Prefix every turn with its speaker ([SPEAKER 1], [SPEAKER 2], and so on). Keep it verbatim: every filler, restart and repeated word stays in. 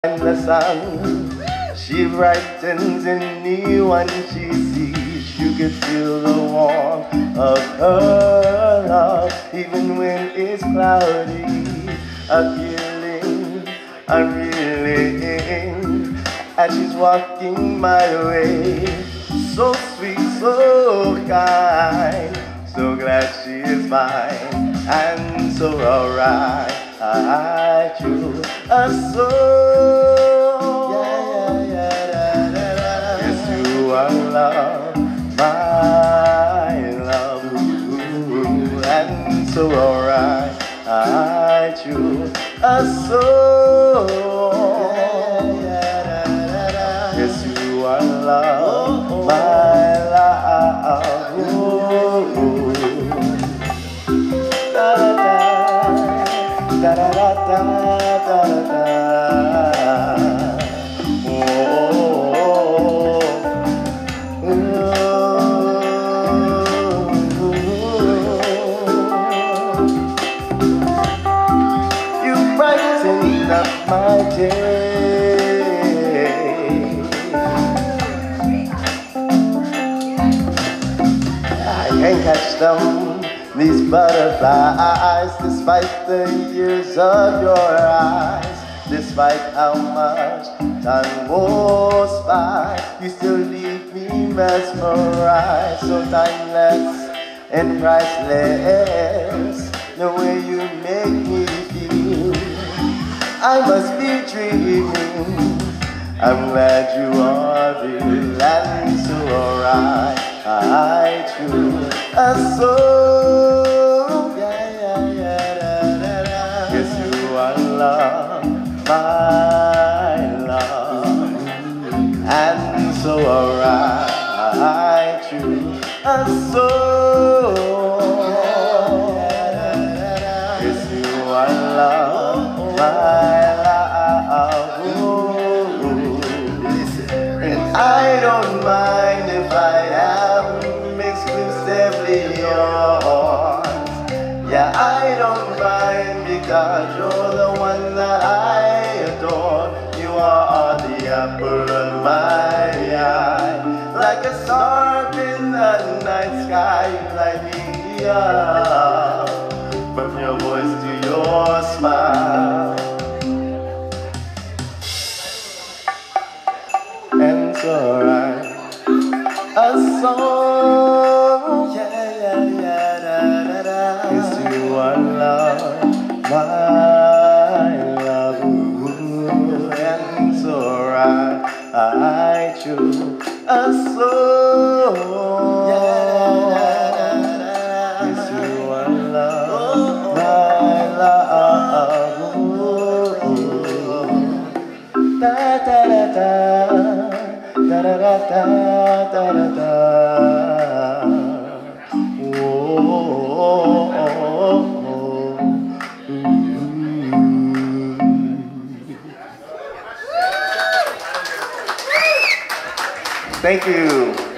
[SPEAKER 1] And the sun, she brightens in me when she sees. You could feel the warmth of her love, even when it's cloudy. A feeling unreeling as she's walking my way. So sweet, so kind, so glad she is mine, and so alright. I choose a soul. Yeah, yeah, yeah, da, da, da. Yes, you are love, my love, ooh, and so alright. I choose a soul. Yeah, da, da, da. Yes, you are love, my love, ooh, da, da, da. Da da da da da da. Oh, oh, oh, oh. You brighten up my day. I can't catch them, these butterflies, despite the years of your eyes. Despite how much time goes by, you still leave me mesmerized. So timeless and priceless, the way you make me feel. I must be dreaming. I'm glad you are real, and so alright. I choose a soul. Yeah, yeah, yeah, da, da, da. Yes, you are love, my love, and so alright. I choose a soul. Yeah, da, da, da. Yes, you are love, my love, ooh. And I don't mind if I am exclusively yours. Yeah, I don't mind because you're the one that I adore. You are the apple of my eye, like a star in the night sky. You light me up, from your voice to your smile. And so alright, a song, yeah, yeah, yeah, da, da, da. Yes, you are love, my love, ooh, and so alright. I choose a soul, yeah, da, da, da. Yes, you are love, my love, ooh, da, da, da, da. Da da da da da da da. Oh, oh, oh, oh. Thank you.